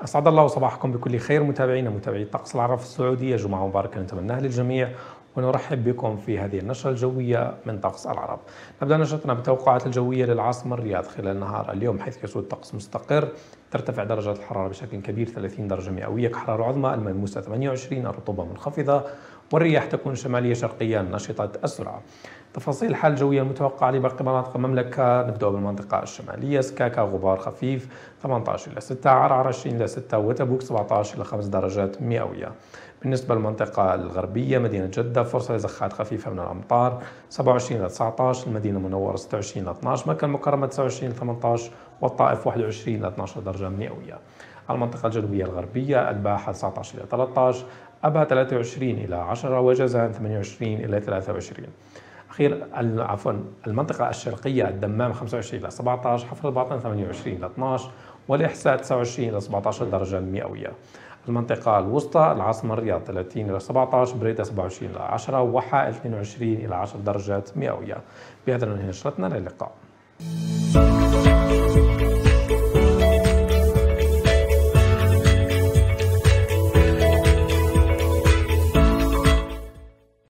أسعد الله صباحكم بكل خير متابعينا متابعي الطقس العرب في السعودية. جمعة مباركة نتمناها للجميع ونرحب بكم في هذه النشرة الجوية من طقس العرب. نبدأ نشرتنا بالتوقعات الجوية للعاصمة الرياض خلال النهار اليوم، حيث يسود طقس مستقر، ترتفع درجات الحرارة بشكل كبير 30 درجة مئوية كحرارة عظمى، الملموسة 28، الرطوبة منخفضة، والرياح تكون شمالية شرقية نشطة السرعة. تفاصيل الحالة الجوية المتوقعة لباقي مناطق المملكة، نبدأ بالمنطقة الشمالية. سكاكا غبار خفيف 18 إلى 6، عرعر 20 إلى 6، وتبوك 17 إلى 5 درجات مئوية. بالنسبة للمنطقة الغربية، مدينة جدة فرصة لزخات خفيفة من الأمطار 27 إلى 19، المدينة المنورة 26 إلى 12، مكة المكرمة 29 إلى 18، والطائف 21 إلى 12 درجة مئوية. المنطقة الجنوبية الغربية، الباحة 19 إلى 13، أبها 23 إلى 10، وجازان 28 إلى 23. المنطقة الشرقية، الدمام 25 إلى 17، حفر الباطن 28 إلى 12، والإحساء 29 إلى 17 درجة مئوية. المنطقة الوسطى، العاصمة الرياض 30 إلى 17، بريدة 27 إلى 10، وحائل 22 إلى 10 درجات مئوية. بهذا ننهي نشرتنا، إلى اللقاء.